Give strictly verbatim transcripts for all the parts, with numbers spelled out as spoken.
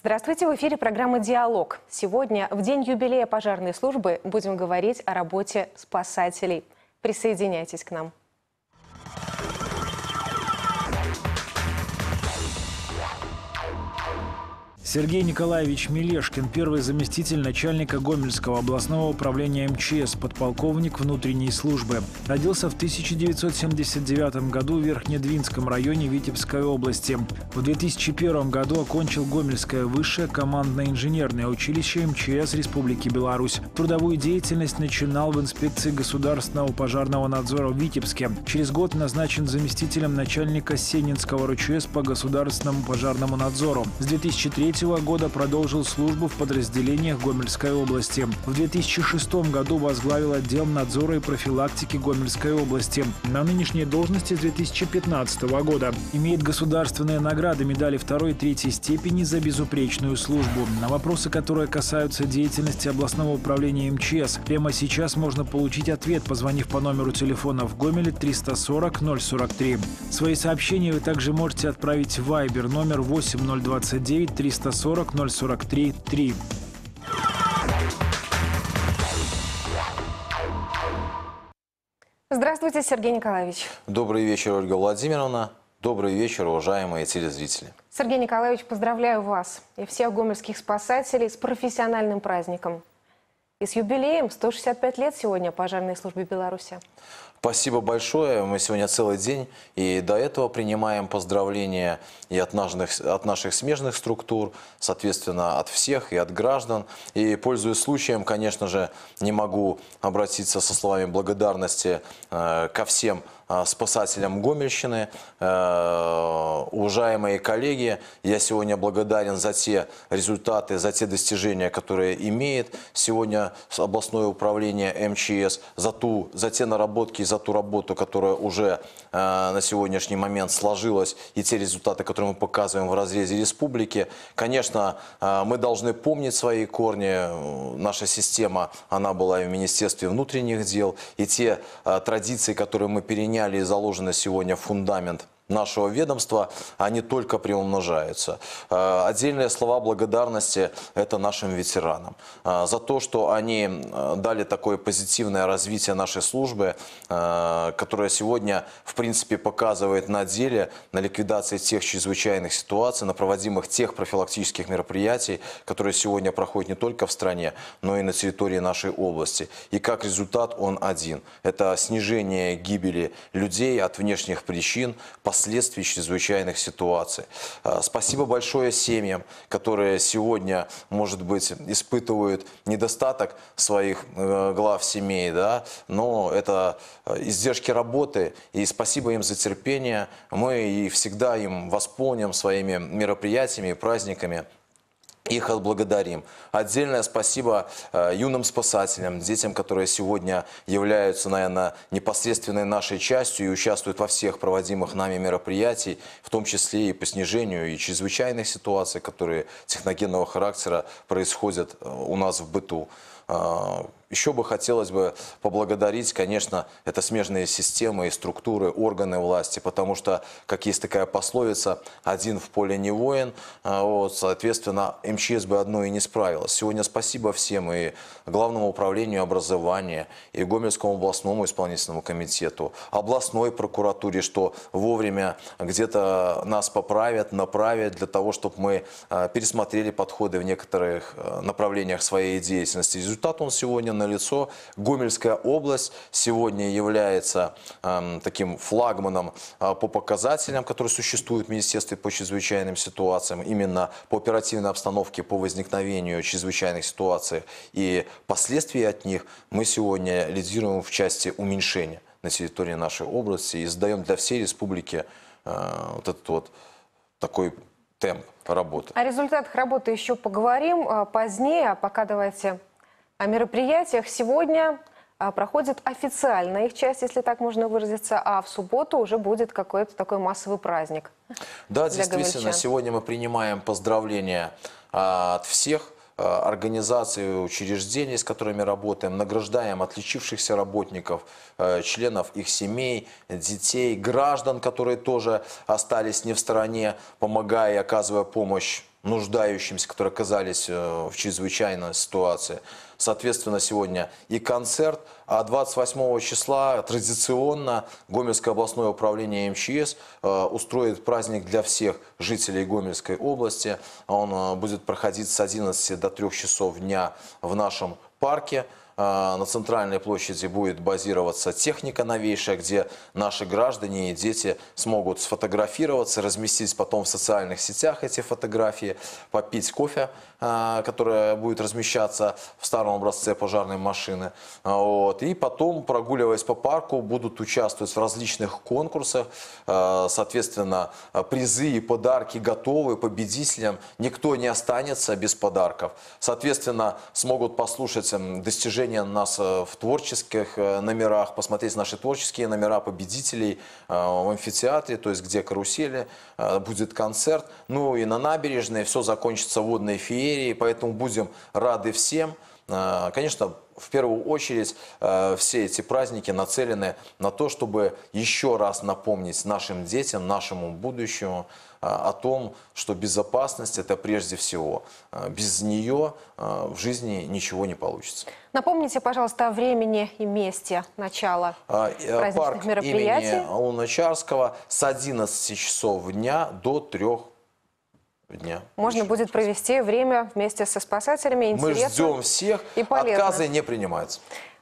Здравствуйте, в эфире программа «Диалог». Сегодня, в день юбилея пожарной службы, будем говорить о работе спасателей. Присоединяйтесь к нам. Сергей Николаевич Мелешкин, первый заместитель начальника Гомельского областного управления эм че эс, подполковник внутренней службы. Родился в тысяча девятьсот семьдесят девятом году в Верхнедвинском районе Витебской области. В две тысячи первом году окончил Гомельское высшее командно-инженерное училище эм че эс Республики Беларусь. Трудовую деятельность начинал в инспекции государственного пожарного надзора в Витебске. Через год назначен заместителем начальника Сенинского эр че эс по государственному пожарному надзору. С две тысячи третьего года продолжил службу в подразделениях Гомельской области. В две тысячи шестом году возглавил отдел надзора и профилактики Гомельской области. На нынешней должности с две тысячи пятнадцатого года. Имеет государственные награды, медали второй и третьей степени за безупречную службу. На вопросы, которые касаются деятельности областного управления эм че эс, прямо сейчас можно получить ответ, позвонив по номеру телефона в Гомеле триста сорок ноль сорок три. Свои сообщения вы также можете отправить в Вайбер номер восемь ноль двадцать девять триста сорок ноль сорок три три. Здравствуйте, Сергей Николаевич. Добрый вечер, Ольга Владимировна. Добрый вечер, уважаемые телезрители. Сергей Николаевич, поздравляю вас и всех гомельских спасателей с профессиональным праздником. И с юбилеем сто шестьдесят пять лет сегодня пожарной службе Беларуси. Спасибо большое. Мы сегодня целый день и до этого принимаем поздравления и от наших, от наших смежных структур, соответственно, от всех и от граждан. И, пользуясь случаем, конечно же, не могу обратиться со словами благодарности э, ко всем э, спасателям Гомельщины. Э, уважаемые коллеги, я сегодня благодарен за те результаты, за те достижения, которые имеет сегодня областное управление эм че эс, за, ту, за те наработки, за ту работу, которая уже э, на сегодняшний момент сложилась, и те результаты, которые мы показываем в разрезе республики. Конечно, э, мы должны помнить свои корни. Наша система, она была и в Министерстве внутренних дел, и те э, традиции, которые мы переняли и заложены сегодня в фундамент нашего ведомства, они только приумножаются. Отдельные слова благодарности – это нашим ветеранам. За то, что они дали такое позитивное развитие нашей службы, которая сегодня, в принципе, показывает на деле, на ликвидации тех чрезвычайных ситуаций, на проводимых тех профилактических мероприятий, которые сегодня проходят не только в стране, но и на территории нашей области. И как результат он один. Это снижение гибели людей от внешних причин, последствий чрезвычайных ситуаций. Спасибо большое семьям, которые сегодня, может быть, испытывают недостаток своих глав семей, да, но это издержки работы, и спасибо им за терпение. Мы и всегда им восполним своими мероприятиями и праздниками. Их отблагодарим. Отдельное спасибо э, юным спасателям, детям, которые сегодня являются, наверное, непосредственной нашей частью и участвуют во всех проводимых нами мероприятиях, в том числе и по снижению и чрезвычайных ситуаций, которые техногенного характера происходят у нас в быту. Э, Еще бы хотелось бы поблагодарить, конечно, это смежные системы и структуры, органы власти, потому что, как есть такая пословица, один в поле не воин, вот, соответственно, эм че эс бы одно и не справилось. Сегодня спасибо всем, и Главному управлению образования, и Гомельскому областному исполнительному комитету, областной прокуратуре, что вовремя где-то нас поправят, направят для того, чтобы мы пересмотрели подходы в некоторых направлениях своей деятельности. Результат он сегодня налицо. Гомельская область сегодня является э, таким флагманом э, по показателям, которые существуют в Министерстве по чрезвычайным ситуациям, именно по оперативной обстановке, по возникновению чрезвычайных ситуаций и последствий от них. Мы сегодня лидируем в части уменьшения на территории нашей области и создаем для всей республики э, вот этот вот такой темп работы. О результатах работы еще поговорим позднее, а пока давайте о мероприятиях. Сегодня проходит официальная их часть, если так можно выразиться, а в субботу уже будет какой-то такой массовый праздник. Да, действительно, сегодня мы принимаем поздравления от всех организаций, учреждений, с которыми работаем, награждаем отличившихся работников, членов их семей, детей, граждан, которые тоже остались не в стороне, помогая и оказывая помощь нуждающимся, которые оказались в чрезвычайной ситуации. Соответственно, сегодня и концерт, а двадцать восьмого числа традиционно Гомельское областное управление эм че эс устроит праздник для всех жителей Гомельской области. Он будет проходить с одиннадцати до трёх часов дня в нашем парке. На центральной площади будет базироваться техника новейшая, где наши граждане и дети смогут сфотографироваться, разместить потом в социальных сетях эти фотографии, попить кофе, которое будет размещаться в старом образце пожарной машины. Вот. И потом, прогуливаясь по парку, будут участвовать в различных конкурсах. Соответственно, призы и подарки готовы победителям. Никто не останется без подарков. Соответственно, смогут послушать достижения нас в творческих номерах, посмотреть наши творческие номера победителей в амфитеатре, то есть где карусели, будет концерт. Ну и на набережной все закончится водной феерией, поэтому будем рады всем. Конечно, в первую очередь все эти праздники нацелены на то, чтобы еще раз напомнить нашим детям, нашему будущему о том, что безопасность – это прежде всего. Без нее в жизни ничего не получится. Напомните, пожалуйста, о времени и месте начала праздничных Парк мероприятий. Имени Луначарского с одиннадцати часов дня до трёх дня. Можно будет провести время вместе со спасателями. Мы Интересно ждем всех, и полезно. отказы не принимаются.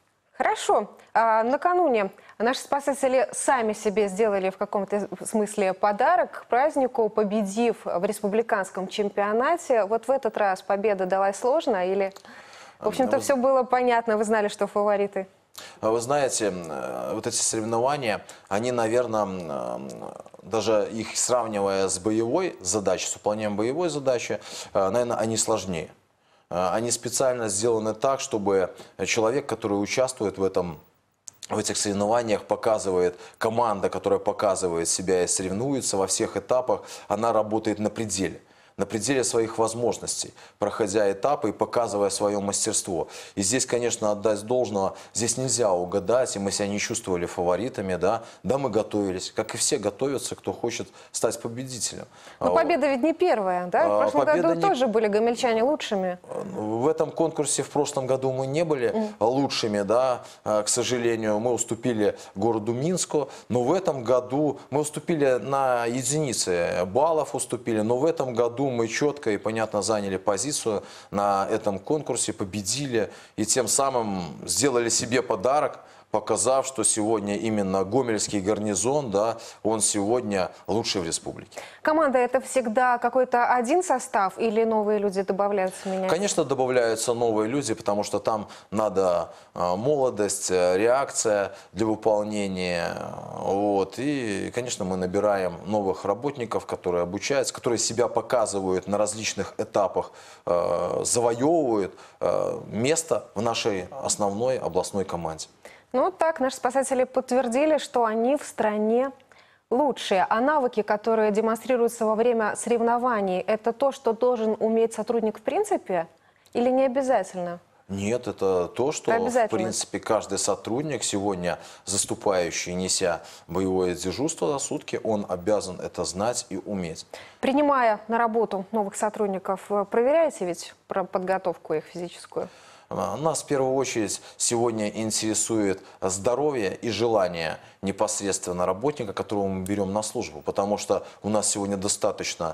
Хорошо. А, накануне наши спасатели сами себе сделали в каком-то смысле подарок к празднику, победив в республиканском чемпионате. Вот в этот раз победа далась сложно или, в общем-то, Вы- все было понятно, вы знали, что фавориты? Вы знаете, вот эти соревнования, они, наверное, даже их сравнивая с боевой задачей, с выполнением боевой задачи, наверное, они сложнее. Они специально сделаны так, чтобы человек, который участвует в этом, в этих соревнованиях, показывает, команда, которая показывает себя и соревнуется во всех этапах, она работает на пределе. На пределе своих возможностей, проходя этапы и показывая свое мастерство. И здесь, конечно, отдать должного, здесь нельзя угадать, и мы себя не чувствовали фаворитами, да, да, мы готовились, как и все готовятся, кто хочет стать победителем. Но победа ведь не первая, да? В А, прошлом победа году не- тоже были гомельчане лучшими. В этом конкурсе в прошлом году мы не были лучшими, да, к сожалению, мы уступили городу Минску, но в этом году мы уступили на единицы баллов, уступили, но в этом году мы четко и понятно заняли позицию на этом конкурсе, победили и тем самым сделали себе подарок, показав, что сегодня именно Гомельский гарнизон, да, он сегодня лучший в республике. Команда – это всегда какой-то один состав или новые люди добавляются, меняются? Конечно, добавляются новые люди, потому что там надо а, молодость, а, реакция для выполнения. Вот. И, конечно, мы набираем новых работников, которые обучаются, которые себя показывают на различных этапах, а, завоевывают а, место в нашей основной областной команде. Ну вот так, наши спасатели подтвердили, что они в стране лучшие. А навыки, которые демонстрируются во время соревнований, это то, что должен уметь сотрудник в принципе или не обязательно? Нет, это то, что, Это в обязательно. принципе, каждый сотрудник сегодня, заступающий, неся боевое дежурство за сутки, он обязан это знать и уметь. Принимая на работу новых сотрудников, вы проверяете ведь про подготовку их физическую? Нас в первую очередь сегодня интересует здоровье и желание непосредственно работника, которого мы берем на службу. Потому что у нас сегодня достаточно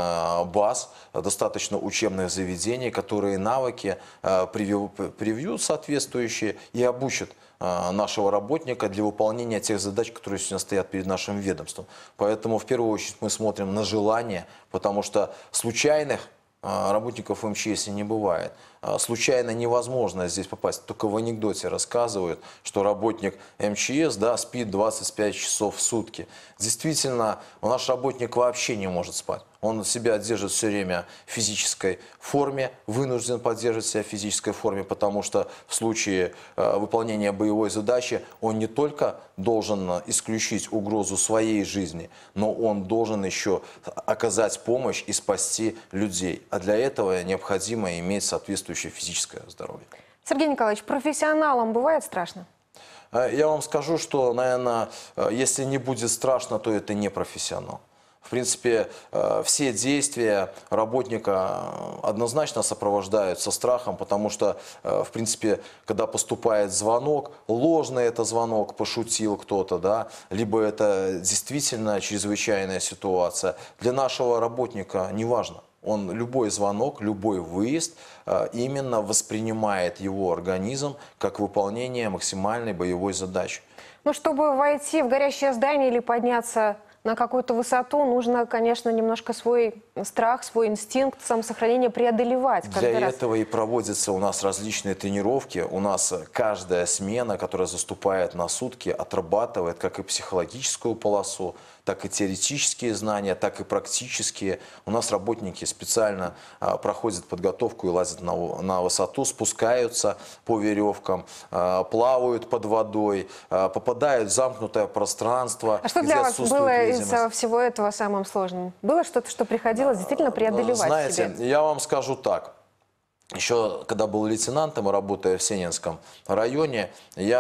баз, достаточно учебных заведений, которые навыки привьют соответствующие и обучат нашего работника для выполнения тех задач, которые сегодня стоят перед нашим ведомством. Поэтому в первую очередь мы смотрим на желание, потому что случайных работников эм че эс не бывает. Случайно невозможно здесь попасть. Только в анекдоте рассказывают, что работник эм че эс, да, спит двадцать пять часов в сутки. Действительно, наш работник вообще не может спать. Он себя держит все время в физической форме, вынужден поддерживать себя в физической форме, потому что в случае э, выполнения боевой задачи он не только должен исключить угрозу своей жизни, но он должен еще оказать помощь и спасти людей. А для этого необходимо иметь соответствующее физическое здоровье. Сергей Николаевич, профессионалам бывает страшно? Я вам скажу, что, наверное, если не будет страшно, то это не профессионал. В принципе, э, все действия работника однозначно сопровождаются страхом, потому что, э, в принципе, когда поступает звонок, ложный это звонок, пошутил кто-то, да, либо это действительно чрезвычайная ситуация. Для нашего работника неважно. Он любой звонок, любой выезд э, именно воспринимает его организм как выполнение максимальной боевой задачи. Ну, чтобы войти в горящее здание или подняться на какую-то высоту, нужно, конечно, немножко свой страх, свой инстинкт самосохранения преодолевать. Для каждый раз. этого и проводятся у нас различные тренировки. У нас каждая смена, которая заступает на сутки, отрабатывает как и психологическую полосу, так и теоретические знания, так и практические. У нас работники специально а, проходят подготовку и лазят на, на высоту, спускаются по веревкам, а, плавают под водой, а, попадают в замкнутое пространство. А что где для вас отсутствует было видимость. из всего этого самым сложным? Было что-то, что приходилось действительно преодолевать Знаете, себе? я вам скажу так. Еще когда был лейтенантом, работая в Сенинском районе,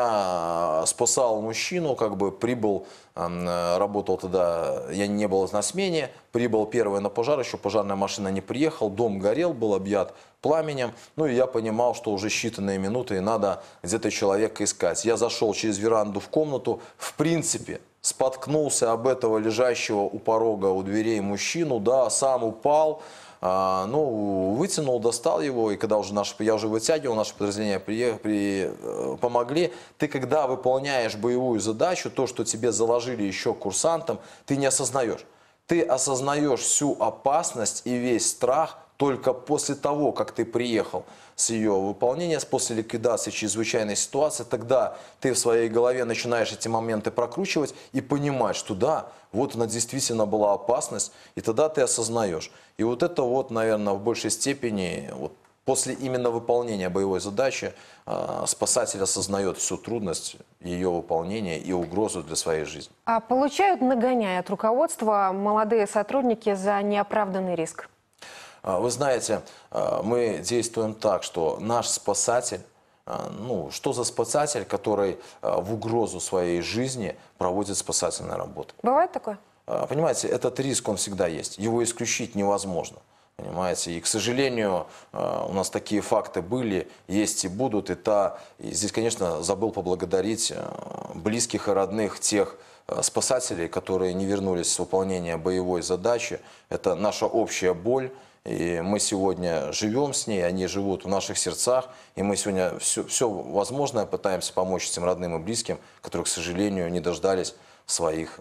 я спасал мужчину, как бы прибыл, работал тогда, я не был на смене, прибыл первый на пожар, еще пожарная машина не приехала, дом горел, был объят пламенем, ну и я понимал, что уже считанные минуты и надо где-то человека искать. Я зашел через веранду в комнату, в принципе, споткнулся об этого лежащего у порога, у дверей мужчину, да, сам упал. А, ну, вытянул, достал его, и когда уже наш, я уже вытягивал, наше подразделение при, при, помогли. Ты, когда выполняешь боевую задачу, то, что тебе заложили еще курсантам, ты не осознаешь. Ты осознаешь всю опасность и весь страх только после того, как ты приехал с ее выполнения, после ликвидации чрезвычайной ситуации, тогда ты в своей голове начинаешь эти моменты прокручивать и понимать, что да, вот она действительно была опасность, и тогда ты осознаешь. И вот это вот, наверное, в большей степени, вот после именно выполнения боевой задачи, э, спасатель осознает всю трудность ее выполнения и угрозу для своей жизни. А получают нагоняя от руководства молодые сотрудники за неоправданный риск? Вы знаете, мы действуем так, что наш спасатель, ну, что за спасатель, который в угрозу своей жизни проводит спасательные работы? Бывает такое? Понимаете, этот риск, он всегда есть, его исключить невозможно. Понимаете, и, к сожалению, у нас такие факты были, есть и будут. И, та, и здесь, конечно, забыл поблагодарить близких и родных тех спасателей, которые не вернулись с выполнения боевой задачи. Это наша общая боль. И мы сегодня живем с ней, они живут в наших сердцах, и мы сегодня все, все возможное пытаемся помочь этим родным и близким, которые, к сожалению, не дождались своих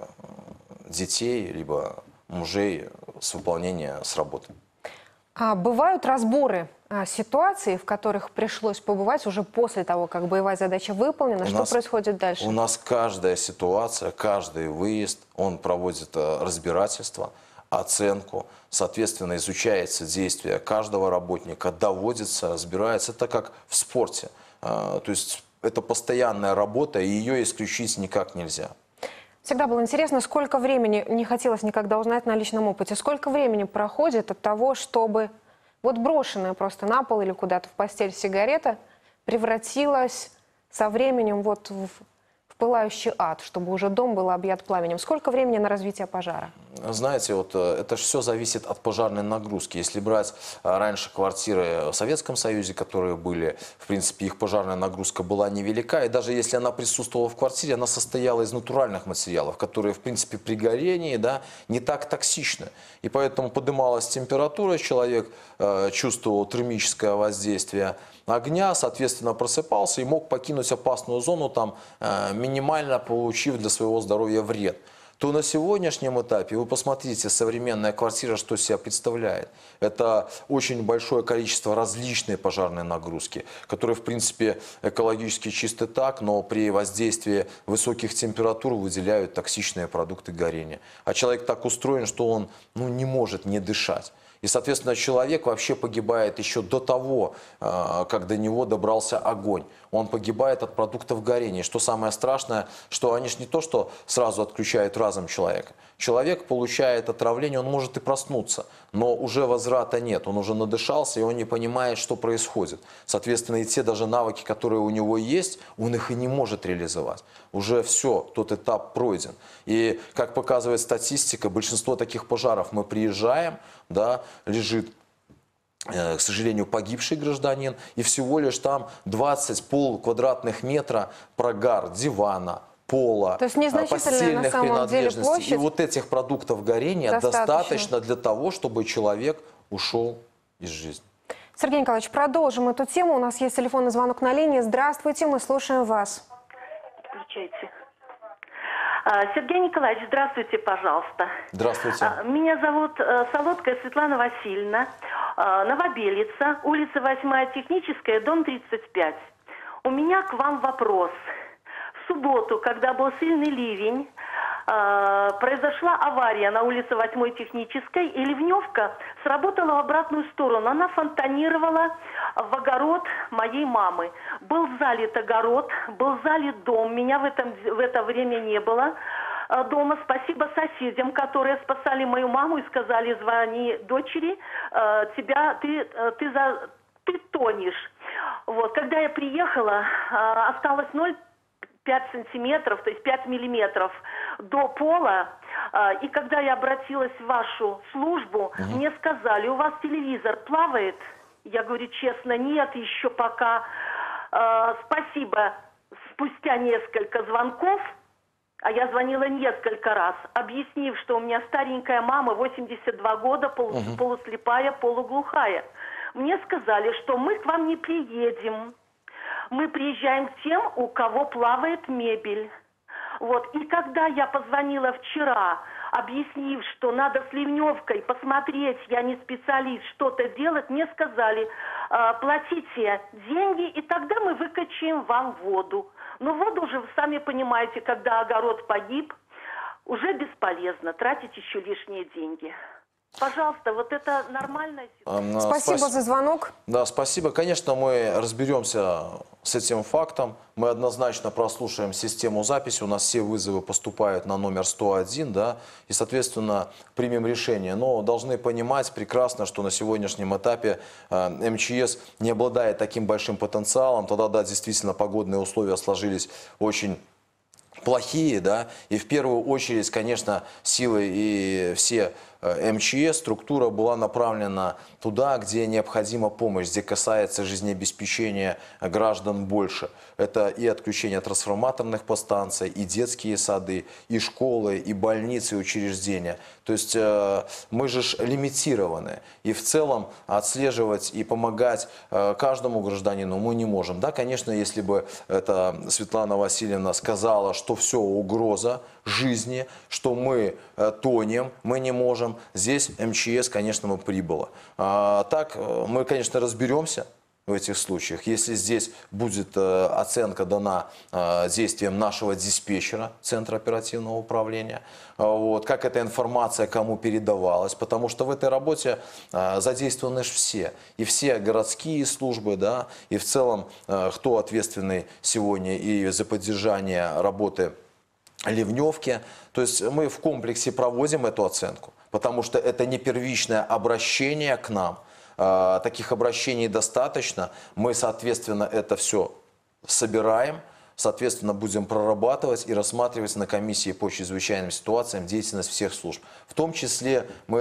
детей, либо мужей с выполнения с работы. А бывают разборы а, ситуаций, в которых пришлось побывать уже после того, как боевая задача выполнена? У что нас, происходит дальше? У нас каждая ситуация, каждый выезд, он проводит разбирательство, оценку, соответственно, изучается действие каждого работника, доводится, разбирается. Это как в спорте. То есть это постоянная работа, и ее исключить никак нельзя. Всегда было интересно, сколько времени, не хотелось никогда узнать на личном опыте, сколько времени проходит от того, чтобы вот брошенная просто на пол или куда-то в постель сигарета превратилась со временем вот в... пылающий ад, чтобы уже дом был объят пламенем. Сколько времени на развитие пожара? Знаете, вот это же все зависит от пожарной нагрузки. Если брать раньше квартиры в Советском Союзе, которые были, в принципе, их пожарная нагрузка была невелика. И даже если она присутствовала в квартире, она состояла из натуральных материалов, которые, в принципе, при горении, да, не так токсичны. И поэтому поднималась температура, человек э, чувствовал термическое воздействие огня, соответственно, просыпался и мог покинуть опасную зону, там, э, минимально получив для своего здоровья вред. То на сегодняшнем этапе, вы посмотрите, современная квартира, что себя представляет. Это очень большое количество различной пожарной нагрузки, которые, в принципе, экологически чисты так, но при воздействии высоких температур выделяют токсичные продукты горения. А человек так устроен, что он, ну, не может не дышать. И, соответственно, человек вообще погибает еще до того, как до него добрался огонь. Он погибает от продуктов горения. Что самое страшное, что они же не то, что сразу отключают разум человека. Человек получает отравление, он может и проснуться, но уже возврата нет. Он уже надышался, и он не понимает, что происходит. Соответственно, и те даже навыки, которые у него есть, он их и не может реализовать. Уже все, тот этап пройден. И, как показывает статистика, большинство таких пожаров мы приезжаем, да, лежит, к сожалению, погибший гражданин, и всего лишь там двадцать полквадратных метра прогар дивана, пола, То есть незначительная постельных на самом деле принадлежностей. площадь. И вот этих продуктов горения Достаточно. достаточно для того, чтобы человек ушел из жизни. Сергей Николаевич, продолжим эту тему. У нас есть телефонный звонок на линии. Здравствуйте, мы слушаем вас. Включайте. А, Сергей Николаевич, здравствуйте, пожалуйста. Здравствуйте. А, Меня зовут э, Солодкая Светлана Васильевна, э, Новобелица, улица восьмая Техническая, дом тридцать пять. У меня к вам вопрос. В субботу, когда был сильный ливень, э, произошла авария на улице восьмой Технической, и ливневка сработала в обратную сторону. Она фонтанировала в огород моей мамы. Был залит огород, был залит дом. Меня в, этом, в это время не было э, дома. Спасибо соседям, которые спасали мою маму и сказали: звони дочери, э, тебя, ты, э, ты, за, ты тонешь. Вот. Когда я приехала, э, осталось ноль целых пять сантиметров, то есть пять миллиметров до пола. И когда я обратилась в вашу службу, угу. мне сказали: у вас телевизор плавает? Я говорю честно: нет, еще пока. Спасибо. Спустя несколько звонков, а я звонила несколько раз, объяснив, что у меня старенькая мама, восемьдесят два года, полу, угу. полуслепая, полуглухая. Мне сказали, что мы к вам не приедем. Мы приезжаем к тем, у кого плавает мебель. Вот. И когда я позвонила вчера, объяснив, что надо с ливневкой посмотреть, я не специалист, что-то делать, мне сказали: э, платите деньги, и тогда мы выкачаем вам воду. Но воду уже, вы сами понимаете, когда огород погиб, уже бесполезно тратить еще лишние деньги. Пожалуйста, вот это нормальная ситуация. Спасибо Спас... за звонок. Да, спасибо. Конечно, мы разберемся с этим фактом. Мы однозначно прослушаем систему записи. У нас все вызовы поступают на номер сто один, да, и, соответственно, примем решение. Но должны понимать прекрасно, что на сегодняшнем этапе э, МЧС не обладает таким большим потенциалом. Тогда, да, действительно, погодные условия сложились очень плохие, да, и в первую очередь, конечно, силы и все МЧС, структура была направлена туда, где необходима помощь, где касается жизнеобеспечения граждан больше. Это и отключение трансформаторных подстанций, и детские сады, и школы, и больницы, и учреждения. То есть э, мы же лимитированы. И в целом отслеживать и помогать э, каждому гражданину мы не можем. Да, конечно, если бы это Светлана Васильевна сказала, что все, угроза жизни, что мы э, тонем, мы не можем. Здесь МЧС, конечно, мы прибыло. А, так, мы, конечно, разберемся в этих случаях. Если здесь будет э, оценка дана э, действиям нашего диспетчера, Центра оперативного управления, э, вот, как эта информация кому передавалась, потому что в этой работе э, задействованы все. И все городские службы, да, и в целом, э, кто ответственный сегодня и за поддержание работы ливневки. То есть мы в комплексе проводим эту оценку, потому что это не первичное обращение к нам. Э, таких обращений достаточно. Мы, соответственно, это все собираем, соответственно, будем прорабатывать и рассматривать на комиссии по чрезвычайным ситуациям деятельность всех служб. В том числе мы,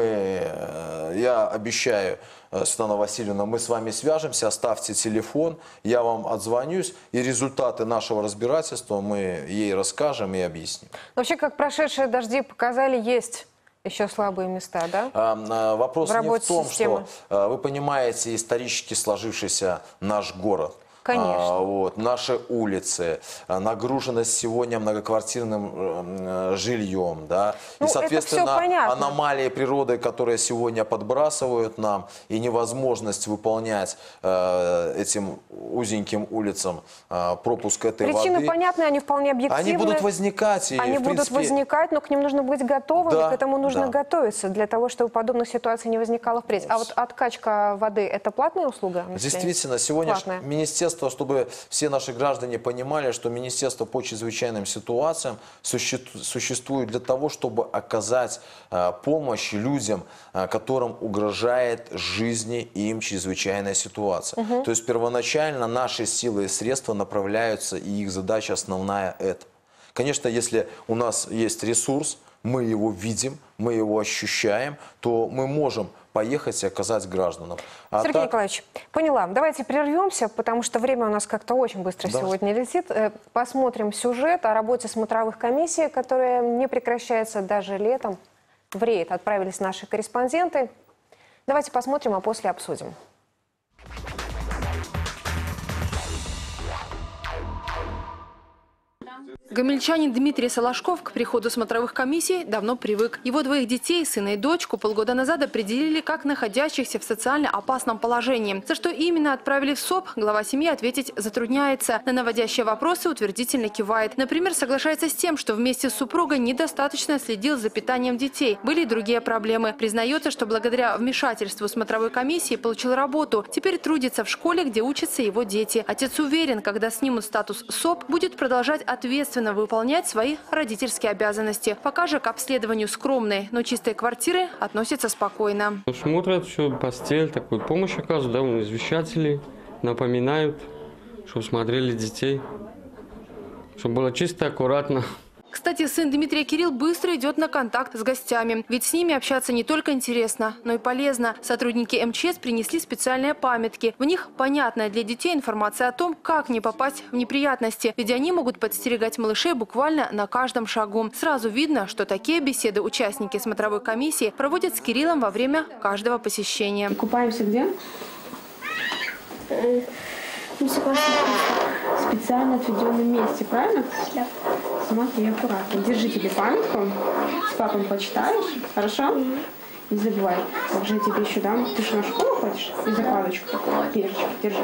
э, я обещаю, Светлана Васильевна, мы с вами свяжемся, оставьте телефон, я вам отзвонюсь, и результаты нашего разбирательства мы ей расскажем и объясним. Вообще, как прошедшие дожди показали, есть еще слабые места, да? А, вопрос в не в том, системы. что, вы понимаете, исторически сложившийся наш город. Конечно. А, вот, наши улицы, а, нагруженность сегодня многоквартирным э, жильем, да, Ну, и, это соответственно, всё понятно. аномалии природы, которые сегодня подбрасывают нам, и невозможность выполнять э, этим узеньким улицам э, пропуск этой Причины воды. понятны, они вполне объективны. Они будут возникать. И, Они в будут принципе, возникать, но к ним нужно быть готовым, Да, и к этому нужно да. готовиться, для того, чтобы подобных ситуаций не возникало впредь. А вот откачка воды – это платная услуга? Действительно, сегодня Платная. министерство, чтобы все наши граждане понимали, что Министерство по чрезвычайным ситуациям суще- существует для того, чтобы оказать э, помощь людям, э, которым угрожает жизни им чрезвычайная ситуация. Угу. То есть первоначально наши силы и средства направляются, и их задача основная это. Конечно, если у нас есть ресурс, мы его видим, мы его ощущаем, то мы можем поехать и оказать гражданам. А Сергей так... Николаевич, поняла. Давайте прервемся, потому что время у нас как-то очень быстро Да. сегодня летит. Э, Посмотрим сюжет о работе смотровых комиссий, которая не прекращается даже летом. В рейд отправились наши корреспонденты. Давайте посмотрим, а после обсудим. Гомельчанин Дмитрий Солошков к приходу смотровых комиссий давно привык. Его двоих детей, сына и дочку, полгода назад определили как находящихся в социально опасном положении. За что именно отправили в СОП, глава семьи ответить затрудняется. На наводящие вопросы утвердительно кивает. Например, соглашается с тем, что вместе с супругой недостаточно следил за питанием детей. Были и другие проблемы. Признается, что благодаря вмешательству смотровой комиссии получил работу. Теперь трудится в школе, где учатся его дети. Отец уверен, когда снимут статус СОП, будет продолжать ответственно выполнять свои родительские обязанности. Пока же к обследованию скромной, но чистой квартиры относится спокойно. Смотрят, все, постель, такую помощь оказывают, да, у извещателей, напоминают, чтобы смотрели детей, чтобы было чисто, аккуратно. Кстати, сын Дмитрия Кирилл быстро идет на контакт с гостями. Ведь с ними общаться не только интересно, но и полезно. Сотрудники эм че эс принесли специальные памятки. В них понятная для детей информация о том, как не попасть в неприятности. Ведь они могут подстерегать малышей буквально на каждом шагу. Сразу видно, что такие беседы участники смотровой комиссии проводят с Кириллом во время каждого посещения. Купаемся где? В специально отведенном месте, правильно? Да. Смотри, аккуратно. Держи тебе памятку. С папой почитаешь, хорошо? Mm-hmm. Не забывай. Также я тебе еще дам. Ты что, на школу ходишь? И закладочку такую. Перчик, держи.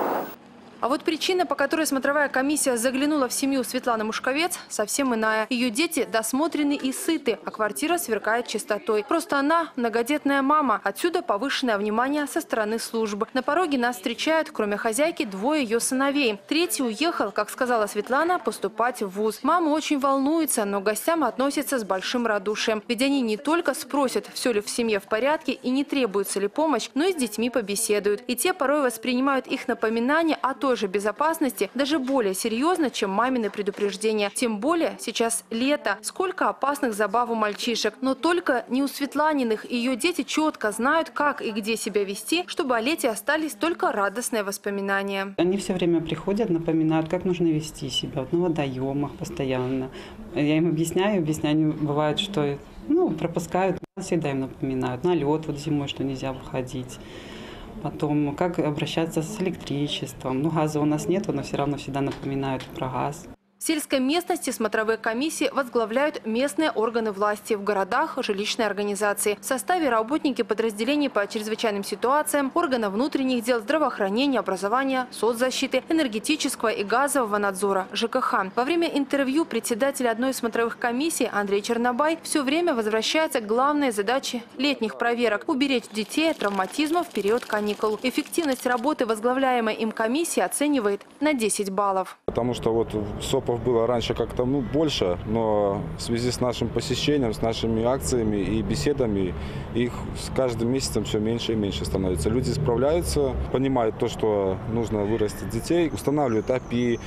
А вот причина, по которой смотровая комиссия заглянула в семью Светланы Мушковец, совсем иная. Ее дети досмотрены и сыты, а квартира сверкает чистотой. Просто она многодетная мама. Отсюда повышенное внимание со стороны служб. На пороге нас встречают, кроме хозяйки, двое ее сыновей. Третий уехал, как сказала Светлана, поступать в вуз. Мама очень волнуется, но к гостям относится с большим радушием. Ведь они не только спросят, все ли в семье в порядке и не требуется ли помощь, но и с детьми побеседуют. И те порой воспринимают их напоминания о той же безопасности даже более серьезно, чем мамины предупреждения. Тем более сейчас лето. Сколько опасных забав у мальчишек. Но только не у Светланиных. Ее дети четко знают, как и где себя вести, чтобы о лете остались только радостные воспоминания. Они все время приходят, напоминают, как нужно вести себя. Вот на водоемах постоянно. Я им объясняю, объясняю. Бывает, что ну, пропускают. Всегда им напоминают. На лед вот зимой, что нельзя выходить. Потом, как обращаться с электричеством. Ну, газа у нас нету, но все равно всегда напоминают про газ. В сельской местности смотровые комиссии возглавляют местные органы власти, в городах – жилищные организации. В составе работники подразделений по чрезвычайным ситуациям, органов внутренних дел, здравоохранения, образования, соцзащиты, энергетического и газового надзора, жэ ка ха. Во время интервью председатель одной из смотровых комиссий Андрей Чернобай все время возвращается к главной задаче летних проверок – уберечь детей от травматизма в период каникул. Эффективность работы возглавляемой им комиссии оценивает на десять баллов. Потому что вот СОПов было раньше как-то ну, больше, но в связи с нашим посещением, с нашими акциями и беседами, их с каждым месяцем все меньше и меньше становится. Люди справляются, понимают то, что нужно вырастить детей, устанавливают АПИ,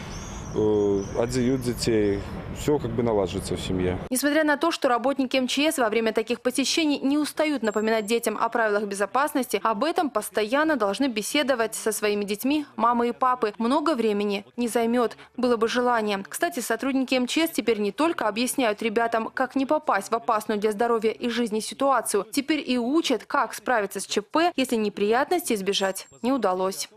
отдают детей. Все как бы налаживается в семье. Несмотря на то, что работники эм че эс во время таких посещений не устают напоминать детям о правилах безопасности, об этом постоянно должны беседовать со своими детьми мамы и папы. Много времени не займет, было бы желание. Кстати, сотрудники эм че эс теперь не только объясняют ребятам, как не попасть в опасную для здоровья и жизни ситуацию, теперь и учат, как справиться с ЧП, если неприятностей избежать не удалось.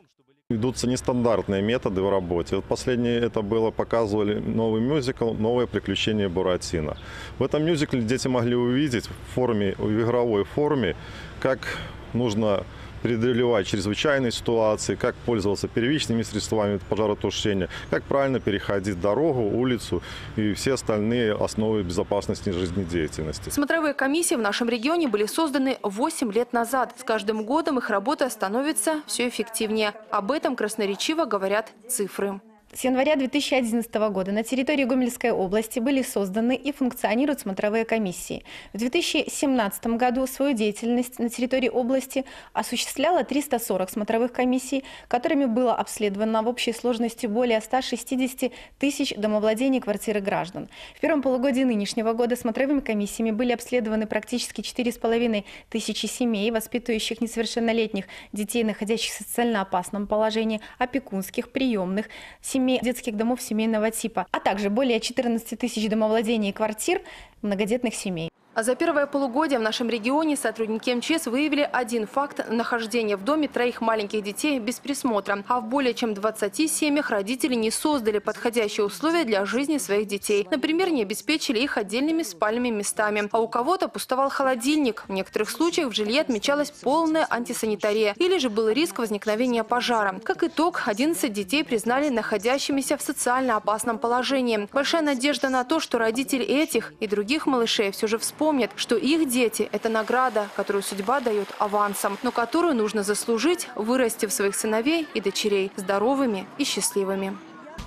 Ведутся нестандартные методы в работе. Вот последнее это было, показывали новый мюзикл «Новые приключения Буратино». В этом мюзикле дети могли увидеть в форме, в игровой форме, как нужно преодолевать чрезвычайные ситуации, как пользоваться первичными средствами пожаротушения, как правильно переходить дорогу, улицу и все остальные основы безопасности жизнедеятельности. Смотровые комиссии в нашем регионе были созданы восемь лет назад. С каждым годом их работа становится все эффективнее. Об этом красноречиво говорят цифры. С января две тысячи одиннадцатого года на территории Гомельской области были созданы и функционируют смотровые комиссии. В две тысячи семнадцатом году свою деятельность на территории области осуществляло триста сорок смотровых комиссий, которыми было обследовано в общей сложности более ста шестидесяти тысяч домовладений, квартир и граждан. В первом полугодии нынешнего года смотровыми комиссиями были обследованы практически четыре с половиной тысячи семей, воспитывающих несовершеннолетних детей, находящихся в социально опасном положении, опекунских, приемных, семей, детских домов семейного типа, а также более четырнадцати тысяч домовладений и квартир многодетных семей. А за первое полугодие в нашем регионе сотрудники эм че эс выявили один факт нахождения в доме троих маленьких детей без присмотра. А в более чем двадцати семьях родители не создали подходящие условия для жизни своих детей. Например, не обеспечили их отдельными спальными местами. А у кого-то пустовал холодильник. В некоторых случаях в жилье отмечалась полная антисанитария. Или же был риск возникновения пожара. Как итог, одиннадцать детей признали находящимися в социально опасном положении. Большая надежда на то, что родители этих и других малышей все же вспомнят, Помнят, что их дети – это награда, которую судьба дает авансом, но которую нужно заслужить, вырастив своих сыновей и дочерей здоровыми и счастливыми.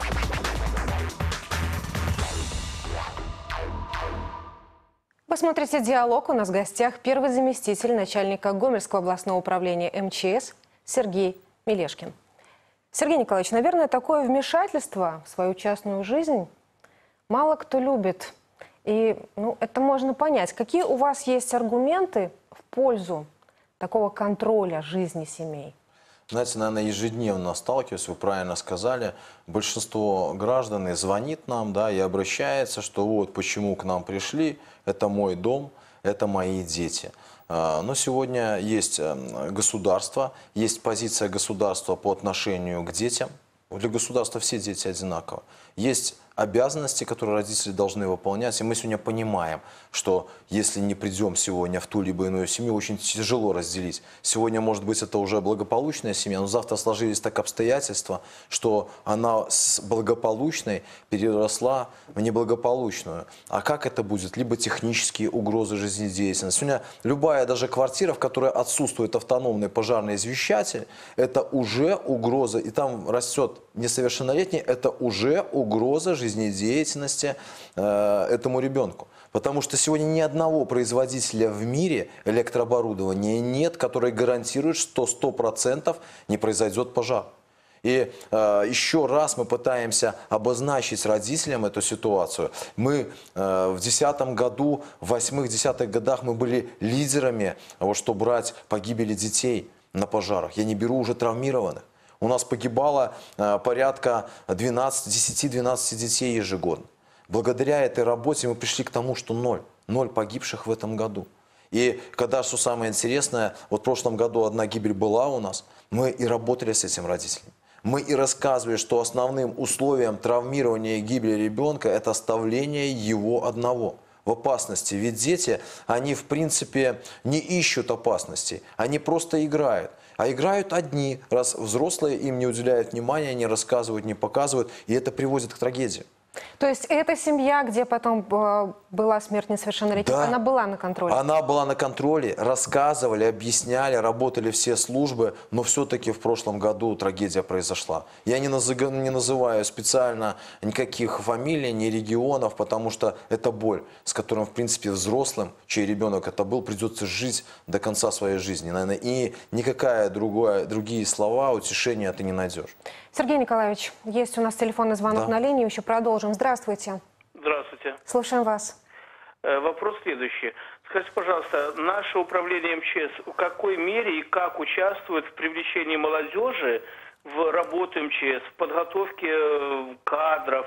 Вы смотрите «Диалог». У нас в гостях первый заместитель начальника Гомельского областного управления эм че эс Сергей Мелешкин. Сергей Николаевич, наверное, такое вмешательство в свою частную жизнь мало кто любит. И ну, это можно понять. Какие у вас есть аргументы в пользу такого контроля жизни семей? Знаете, наверное, ежедневно сталкиваюсь, вы правильно сказали, большинство граждан и звонит нам, да, и обращается, что вот почему к нам пришли, это мой дом, это мои дети. Но сегодня есть государство, есть позиция государства по отношению к детям. Для государства все дети одинаковы. Есть обязанности, которые родители должны выполнять. И мы сегодня понимаем, что если не придем сегодня в ту либо иную семью, очень тяжело разделить. Сегодня, может быть, это уже благополучная семья, но завтра сложились так обстоятельства, что она с благополучной переросла в неблагополучную. А как это будет? Либо технические угрозы жизнедеятельности. Сегодня любая даже квартира, в которой отсутствует автономный пожарный извещатель, это уже угроза, и там растет несовершеннолетний, это уже угроза жизнедеятельности э, этому ребенку. Потому что сегодня ни одного производителя в мире электрооборудования нет, который гарантирует, что сто процентов не произойдет пожар. И э, еще раз мы пытаемся обозначить родителям эту ситуацию. Мы э, в десятом году, в восьмых-десятых годах мы были лидерами, вот, что брать погибели детей на пожарах. Я не беру уже травмированных. У нас погибало э, порядка десяти-двенадцати детей ежегодно. Благодаря этой работе мы пришли к тому, что ноль. Ноль погибших в этом году. И когда, что самое интересное, вот в прошлом году одна гибель была у нас, мы и работали с этим родителями. Мы и рассказывали, что основным условием травмирования и гибели ребенка – это оставление его одного в опасности. Ведь дети, они в принципе не ищут опасности, они просто играют. А играют одни, раз взрослые им не уделяют внимания, не рассказывают, не показывают, и это приводит к трагедии. То есть эта семья, где потом была смерть несовершеннолетних, да, она была на контроле? Она была на контроле, рассказывали, объясняли, работали все службы, но все-таки в прошлом году трагедия произошла. Я не, наз... не называю специально никаких фамилий, ни регионов, потому что это боль, с которой, в принципе, взрослым, чей ребенок это был, придется жить до конца своей жизни. Наверное, и никакая другая, другие слова, утешения ты не найдешь. Сергей Николаевич, есть у нас телефонный звонок, да, на линии, еще продолжим. Здравствуйте. Здравствуйте. Слушаем вас. Э, вопрос следующий. Скажите, пожалуйста, наше управление эм че эс в какой мере и как участвует в привлечении молодежи в работу эм че эс, в подготовке кадров,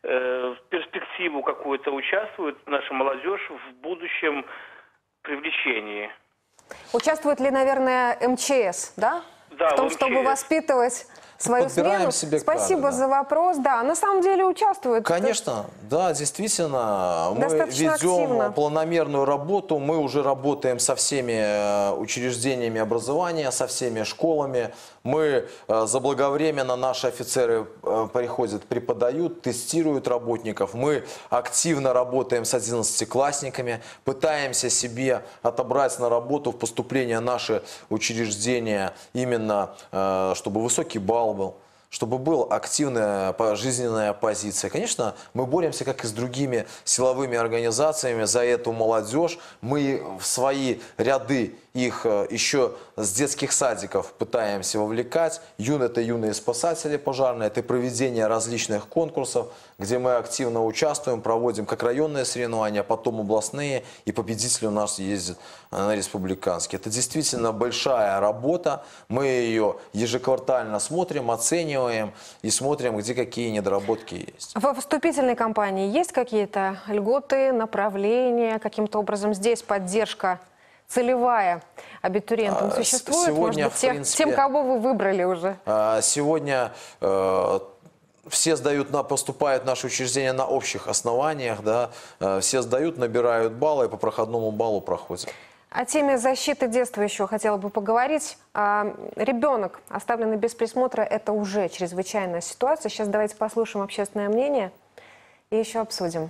э, в перспективу какую-то участвует наша молодежь в будущем привлечении? Участвует ли, наверное, эм че эс, да? Да, в том, в чтобы воспитывать свою Подбираем смену. себе Спасибо кадры, да. за вопрос. Да, на самом деле участвуют. Конечно, да, действительно, мы Достаточно ведем активно. планомерную работу, мы уже работаем со всеми учреждениями образования, со всеми школами, мы заблаговременно, наши офицеры приходят, преподают, тестируют работников, мы активно работаем с одиннадцатиклассниками, пытаемся себе отобрать на работу в поступление наши учреждения именно, чтобы высокий балл был, чтобы была активная жизненная позиция. Конечно, мы боремся, как и с другими силовыми организациями, за эту молодежь. Мы в свои ряды их еще с детских садиков пытаемся вовлекать. Юн, это юные спасатели пожарные, это проведение различных конкурсов, где мы активно участвуем, проводим как районные соревнования, потом областные, и победители у нас ездят на республиканские. Это действительно большая работа, мы ее ежеквартально смотрим, оцениваем и смотрим, где какие недоработки есть. Во вступительной кампании есть какие-то льготы, направления, каким-то образом здесь поддержка целевая абитуриентам существует? Сегодня, Может быть, тех, принципе, тем, кого вы выбрали уже? Сегодня э, все сдают, на, поступают в наши учреждения на общих основаниях, да, э, все сдают, набирают баллы и по проходному баллу проходят. О теме защиты детства еще хотела бы поговорить. А, ребенок, оставленный без присмотра, это уже чрезвычайная ситуация. Сейчас давайте послушаем общественное мнение и еще обсудим.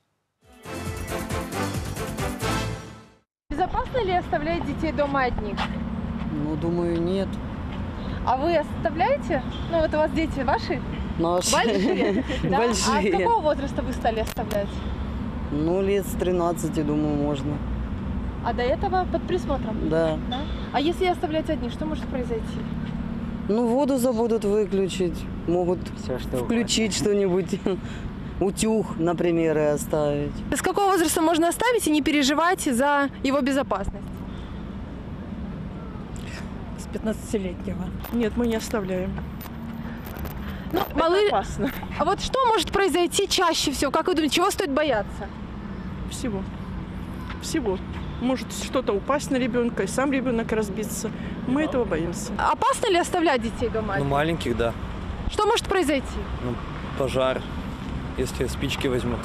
Безопасно ли оставлять детей дома одних? Ну, думаю, нет. А вы оставляете? Ну, вот у вас дети ваши? Наши. Большие? Да? Большие. А с какого возраста вы стали оставлять? Ну, лет с тринадцати, думаю, можно. А до этого под присмотром? Да. Да? А если оставлять одних, что может произойти? Ну, воду забудут выключить, могут Все, что включить что-нибудь, утюг, например, и оставить. С какого возраста можно оставить и не переживать за его безопасность? С пятнадцатилетнего. Нет, мы не оставляем. Ну, это малы... опасно. А вот что может произойти чаще всего? Как вы думаете, чего стоит бояться? Всего. Всего. Может что-то упасть на ребенка, и сам ребенок разбиться. Мы этого боимся. Опасно ли оставлять детей дома? Ну, маленьких, да. Что может произойти? Ну, пожар, если спички возьмут.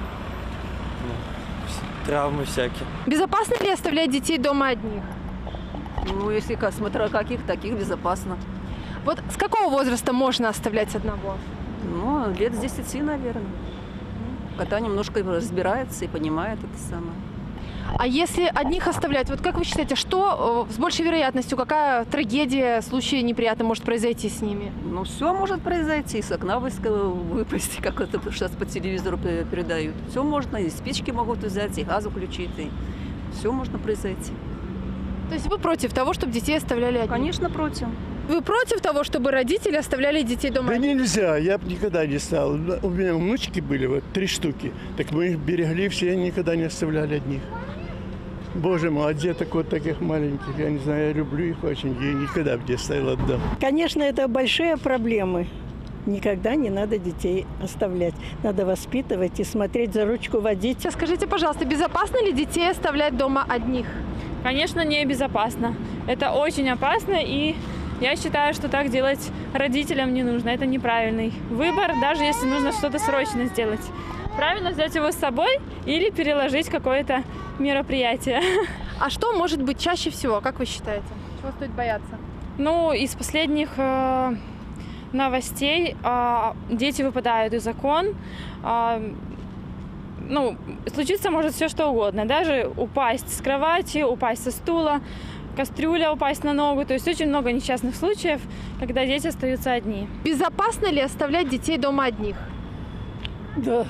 Ну, травмы всякие. Безопасно ли оставлять детей дома одних? Ну, если смотря каких, таких безопасно. Вот с какого возраста можно оставлять одного? Ну, лет с десяти, наверное. Когда немножко разбирается и понимает это самое. А если одних оставлять, вот как вы считаете, что э, с большей вероятностью, какая трагедия, случай неприятный может произойти с ними? Ну, все может произойти. С окна выпасть, как это сейчас по телевизору передают. Все можно, и спички могут взять, и газ включить, и все можно произойти. То есть вы против того, чтобы детей оставляли одних? Конечно, против. Вы против того, чтобы родители оставляли детей дома? Да нельзя, я бы никогда не стал. У меня внучки были, вот три штуки. Так мы их берегли, все никогда не оставляли одних. Боже мой, а деток вот таких маленьких, я не знаю, я люблю их очень, я никогда бы не оставил, отдал. Конечно, это большие проблемы. Никогда не надо детей оставлять. Надо воспитывать и смотреть, за ручку водить. Скажите, пожалуйста, безопасно ли детей оставлять дома одних? Конечно, небезопасно. Это очень опасно, и я считаю, что так делать родителям не нужно. Это неправильный выбор, даже если нужно что-то срочно сделать. Правильно взять его с собой или переложить какое-то мероприятие. А что может быть чаще всего, как вы считаете? Чего стоит бояться? Ну, из последних э, новостей э, дети выпадают из окон. Э, ну, случиться может все что угодно. Даже упасть с кровати, упасть со стула, кастрюля упасть на ногу. То есть очень много несчастных случаев, когда дети остаются одни. Безопасно ли оставлять детей дома одних? Да.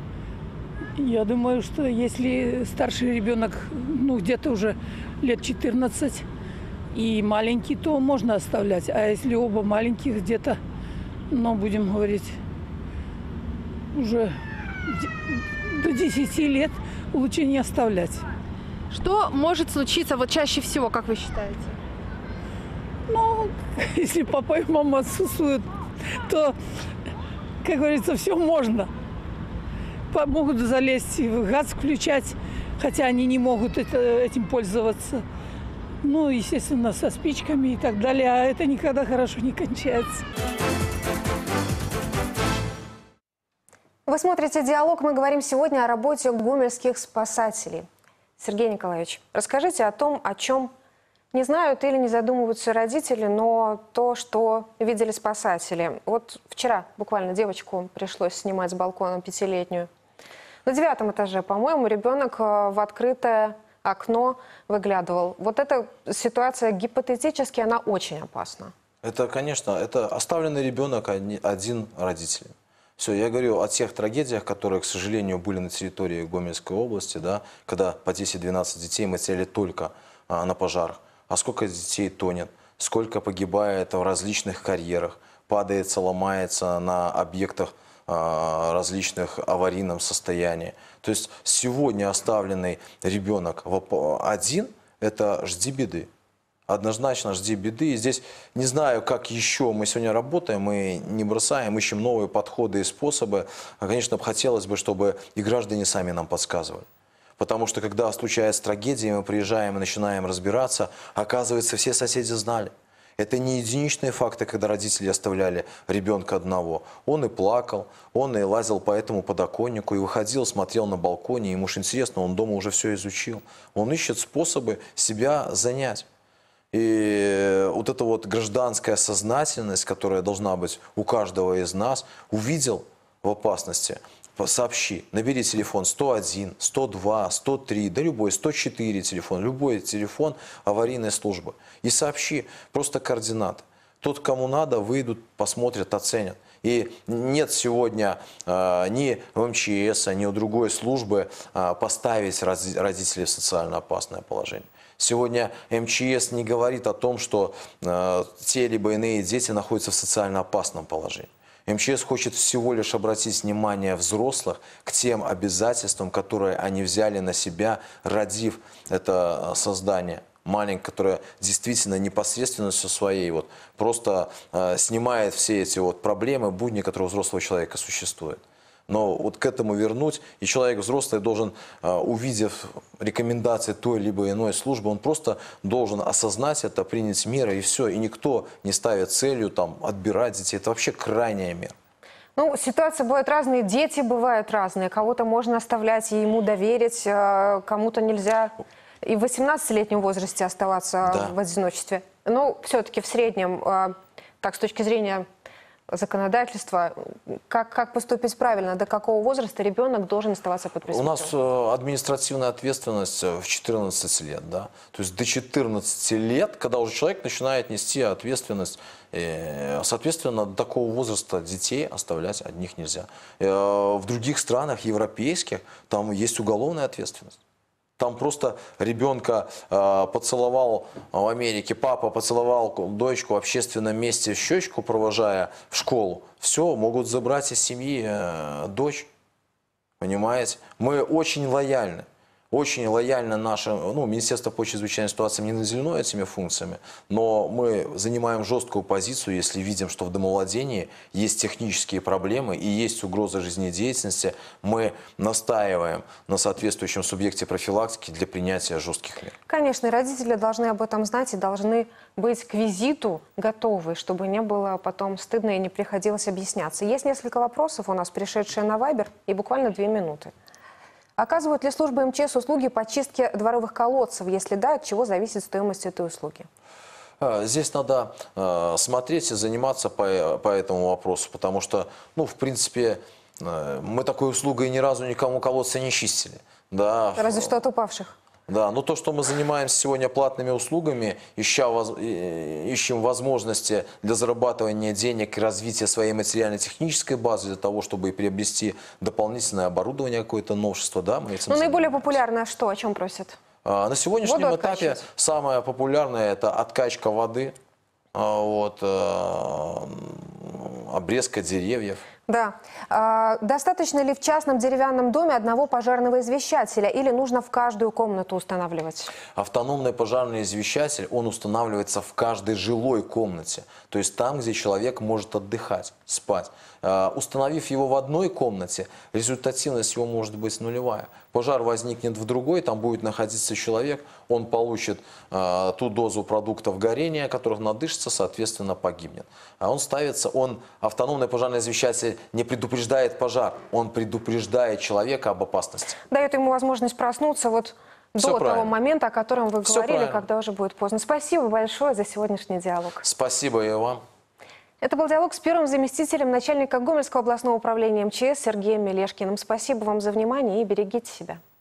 Я думаю, что если старший ребенок, ну, где-то уже лет четырнадцать и маленький, то можно оставлять. А если оба маленьких где-то, ну, будем говорить, уже до десяти лет, лучше не оставлять. Что может случиться вот чаще всего, как вы считаете? Ну, если папа и мама отсутствуют, то, как говорится, все можно. Могут залезть и газ включать, хотя они не могут это, этим пользоваться. ну, естественно, со спичками и так далее, а это никогда хорошо не кончается. Вы смотрите «Диалог». Мы говорим сегодня о работе гомельских спасателей. Сергей Николаевич, расскажите о том, о чем не знают или не задумываются родители, но то, что видели спасатели. Вот вчера буквально девочку пришлось снимать с балкона, пятилетнюю. На девятом этаже, по-моему, ребенок в открытое окно выглядывал. Вот эта ситуация гипотетически, она очень опасна. Это, конечно, это оставленный ребенок один родителем. Все, я говорю о тех трагедиях, которые, к сожалению, были на территории Гомельской области, да, когда по десять-двенадцать детей мы теряли только а, на пожарах. А сколько детей тонет, сколько погибает в различных карьерах, падается, ломается на объектах а, различных аварийном состоянии. То есть сегодня оставленный ребенок один – это жди беды. Однозначно жди беды. И здесь не знаю, как еще мы сегодня работаем, мы не бросаем, ищем новые подходы и способы. А, конечно, хотелось бы, чтобы и граждане сами нам подсказывали. Потому что, когда случается трагедия, мы приезжаем и начинаем разбираться, оказывается, все соседи знали. Это не единичные факты, когда родители оставляли ребенка одного. Он и плакал, он и лазил по этому подоконнику, и выходил, смотрел на балконе, ему же интересно, он дома уже все изучил. Он ищет способы себя занять. И вот эта вот гражданская сознательность, которая должна быть у каждого из нас, увидел в опасности, сообщи, набери телефон сто один, сто два, сто три, да любой, сто четыре телефон, любой телефон аварийной службы. И сообщи просто координаты. Тот, кому надо, выйдут, посмотрят, оценят. И нет сегодня э, ни в эм че эс, ни у другой службы э, поставить родителей в социально опасное положение. Сегодня эм че эс не говорит о том, что э, те либо иные дети находятся в социально опасном положении. эм че эс хочет всего лишь обратить внимание взрослых к тем обязательствам, которые они взяли на себя, родив это создание маленькое, которое действительно непосредственностью своей вот, просто э, снимает все эти вот проблемы, будни, которые у взрослого человека существуют. Но вот к этому вернуть, и человек взрослый должен, увидев рекомендации той либо иной службы, он просто должен осознать это, принять меры, и все. И никто не ставит целью там, отбирать детей. Это вообще крайняя мера. Ну, ситуации бывают разные, дети бывают разные. Кого-то можно оставлять и ему доверить, кому-то нельзя и в восемнадцатилетнем возрасте оставаться да. в одиночестве. Но все-таки в среднем, так с точки зрения законодательства, как, как поступить правильно, до какого возраста ребенок должен оставаться под присмотром? У нас э, административная ответственность в четырнадцать лет, да, то есть до четырнадцати лет, когда уже человек начинает нести ответственность, э, соответственно, до такого возраста детей оставлять одних нельзя. Э, в других странах европейских там есть уголовная ответственность. Там просто ребенка э, поцеловал в Америке, папа поцеловал дочку в общественном месте в щечку, провожая в школу. Все, могут забрать из семьи э, дочь. Понимаете? Мы очень лояльны. Очень лояльно наше, ну, Министерство по чрезвычайным ситуациям не наделено этими функциями, но мы занимаем жесткую позицию, если видим, что в домовладении есть технические проблемы и есть угроза жизнедеятельности, мы настаиваем на соответствующем субъекте профилактики для принятия жестких мер. Конечно, родители должны об этом знать и должны быть к визиту готовы, чтобы не было потом стыдно и не приходилось объясняться. Есть несколько вопросов у нас, пришедшие на Вайбер, и буквально две минуты. Оказывают ли службы эм че эс услуги по чистке дворовых колодцев? Если да, от чего зависит стоимость этой услуги? Здесь надо э, смотреть и заниматься по, по этому вопросу, потому что, ну, в принципе, э, мы такой услугой ни разу никому колодца не чистили. Да. Разве что от упавших. Да, но то, что мы занимаемся сегодня платными услугами, ища, ищем возможности для зарабатывания денег и развития своей материально-технической базы, для того, чтобы приобрести дополнительное оборудование, какое-то новшество, да, мы этим Ну, наиболее занимаемся. популярное что? О чем просят? А, на сегодняшнем этапе самое популярное – это откачка воды, а, вот, а, обрезка деревьев. Да. А, достаточно ли в частном деревянном доме одного пожарного извещателя или нужно в каждую комнату устанавливать? Автономный пожарный извещатель, он устанавливается в каждой жилой комнате. То есть там, где человек может отдыхать, спать. А, установив его в одной комнате, результативность его может быть нулевая. Пожар возникнет в другой, там будет находиться человек, он получит а, ту дозу продуктов горения, которых надышится, соответственно, погибнет. А он ставится, он, автономный пожарный извещатель, не предупреждает пожар, он предупреждает человека об опасности. Дает ему возможность проснуться вот Все до правильно. того момента, о котором вы Все говорили, правильно. когда уже будет поздно. Спасибо большое за сегодняшний диалог. Спасибо и вам. Это был диалог с первым заместителем начальника Гомельского областного управления МЧС Сергеем Мелешкиным. Спасибо вам за внимание и берегите себя.